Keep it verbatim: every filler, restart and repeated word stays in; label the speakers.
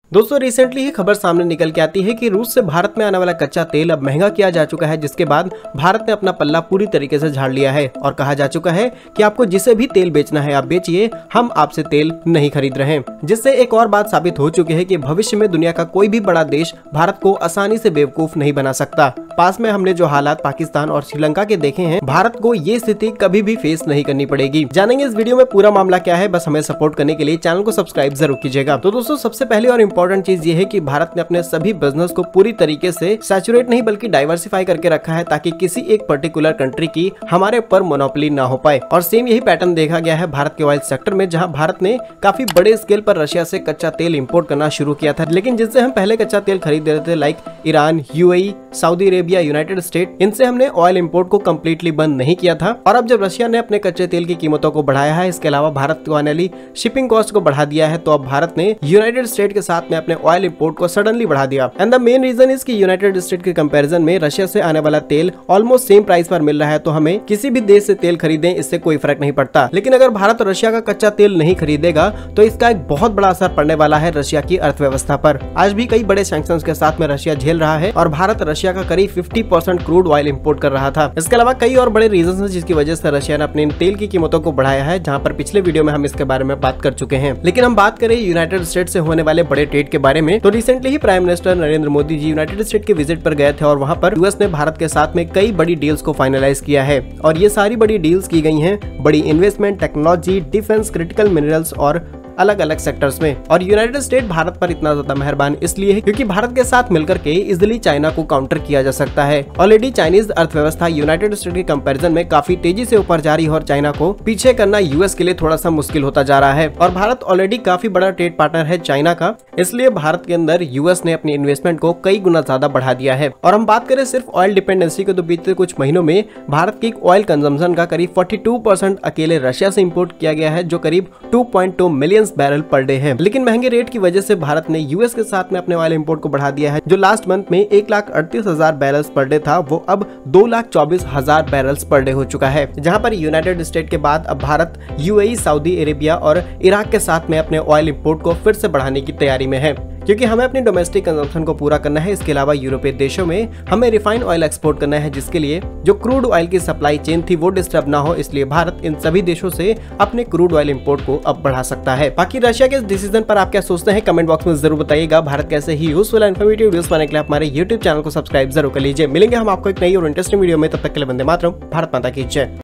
Speaker 1: दोस्तों रिसेंटली ही खबर सामने निकल के आती है कि रूस से भारत में आने वाला कच्चा तेल अब महंगा किया जा चुका है, जिसके बाद भारत ने अपना पल्ला पूरी तरीके से झाड़ लिया है और कहा जा चुका है कि आपको जिसे भी तेल बेचना है आप बेचिए, हम आपसे तेल नहीं खरीद रहे हैं। जिससे एक और बात साबित हो चुकी है कि भविष्य में दुनिया का कोई भी बड़ा देश भारत को आसानी से बेवकूफ नहीं बना सकता। पास में हमने जो हालात पाकिस्तान और श्रीलंका के देखे हैं, भारत को ये स्थिति कभी भी फेस नहीं करनी पड़ेगी। जानेंगे इस वीडियो में पूरा मामला क्या है, बस हमें सपोर्ट करने के लिए चैनल को सब्सक्राइब जरूर कीजिएगा। तो दोस्तों सबसे पहले और इम्पोर्टेंट चीज ये है कि भारत ने अपने सभी बिजनेस को पूरी तरीके से सैचुरेट नहीं बल्कि डाइवर्सिफाई करके रखा है, ताकि किसी एक पर्टिकुलर कंट्री की हमारे ऊपर मोनोपोली ना हो पाए। और सेम यही पैटर्न देखा गया है भारत के ऑयल सेक्टर में, जहां भारत ने काफी बड़े स्केल पर रशिया से कच्चा तेल इंपोर्ट करना शुरू किया था। लेकिन जिनसे हम पहले कच्चा तेल खरीद रहे थे like Iran, UAE, Saudi Arabia, United State, इनसे हमने ऑयल इंपोर्ट को कम्प्लीटली बंद नहीं किया था। और अब जब रशिया ने अपने कच्चे तेल की कीमतों को बढ़ाया है, इसके अलावा भारत को आने वाली शिपिंग कॉस्ट को बढ़ा दिया है, तो अब भारत ने यूनाइटेड स्टेट के साथ में अपने ऑयल इंपोर्ट को सडनली बढ़ा दिया। And the main reason is कि यूनाइटेड स्टेट के कंपैरिजन में रशिया से आने वाला तेल ऑलमोस्ट सेम प्राइस पर मिल रहा है, तो हमें किसी भी देश से तेल खरीदें इससे कोई फर्क नहीं पड़ता। लेकिन अगर भारत रशिया का कच्चा तेल नहीं खरीदेगा तो इसका एक बहुत बड़ा असर पड़ने वाला है रशिया की अर्थव्यवस्था पर। आज भी कई बड़े सैंक्शंस के साथ में रशिया झेल रहा है और भारत रशिया का करीब fifty percent crude oil import कर रहा था। इसके अलावा कई और बड़े रीजन हैं जिसकी वजह से रशिया ने अपने तेल की कीमतों को बढ़ाया है, जहां पर पिछले वीडियो में हम इसके बारे में बात कर चुके हैं। लेकिन हम बात करें यूनाइटेड स्टेट से होने वाले बड़े ट्रेड के बारे में, तो रिसेंटली ही prime minister Narendra Modi ji United State के विजिट पर गए थे और वहां पर यूएस ने भारत के साथ में कई बड़ी डील्स को फाइनलाइज किया है। और ये सारी बड़ी डील्स की गई हैं बड़ी investment, technology, defence, critical minerals और अलग अलग सेक्टर्स में। और यूनाइटेड स्टेट भारत पर इतना ज्यादा मेहरबान इसलिए है क्योंकि भारत के साथ मिलकर के इजिली चाइना को काउंटर किया जा सकता है। ऑलरेडी चाइनीज अर्थव्यवस्था यूनाइटेड स्टेट के कंपैरिजन में काफी तेजी से ऊपर जा रही है और चाइना को पीछे करना यूएस के लिए थोड़ा सा मुश्किल होता जा रहा है। और भारत ऑलरेडी काफी बड़ा ट्रेड पार्टनर है चाइना का, इसलिए भारत के अंदर यूएस ने अपनी इन्वेस्टमेंट को कई गुना ज्यादा बढ़ा दिया है। और हम बात करें सिर्फ ऑयल डिपेंडेंसी को, तो बीते कुछ महीनों में भारत की ऑयल कंजम्पशन का करीब बयालीस परसेंट अकेले रशिया से इम्पोर्ट किया गया है, जो करीब दो पॉइंट दो मिलियन बैरल पर डे है। लेकिन महंगे रेट की वजह से भारत ने यूएस के साथ में अपने ऑयल इंपोर्ट को बढ़ा दिया है। जो लास्ट मंथ में एक लाख अड़तीस हजार बैरल्स पर डे था, वो अब दो लाख चौबीस हजार बैरल्स पर डे हो चुका है। जहां पर यूनाइटेड स्टेट के बाद अब भारत यूएई, सऊदी अरेबिया और इराक के साथ में अपने ऑयल इंपोर्ट को फिर से बढ़ाने की तैयारी में है, क्योंकि हमें अपनी डोमेस्टिक कंजम्पशन को पूरा करना है। इसके अलावा यूरोपीय देशों में हमें रिफाइंड ऑयल एक्सपोर्ट करना है, जिसके लिए जो क्रूड ऑयल की सप्लाई चेन थी वो डिस्टर्ब ना हो, इसलिए भारत इन सभी देशों से अपने क्रूड ऑयल इंपोर्ट को अब बढ़ा सकता है। बाकी रशिया के इस डिसीजन पर आप क्या सोचते हैं, कमेंट बॉक्स में जरूर बताइएगा। भारत कैसे ही यूजफुल एंड इन्फॉर्मेटिव वीडियोस पाने के लिए हमारे यूट्यूब चैनल को सब्सक्राइब जरूर कर लीजिए। मिलेंगे हम आपको एक नई और इंटरेस्टिंग वीडियो में, तब तक के लिए वंदे मातरम, भारत माता की जय।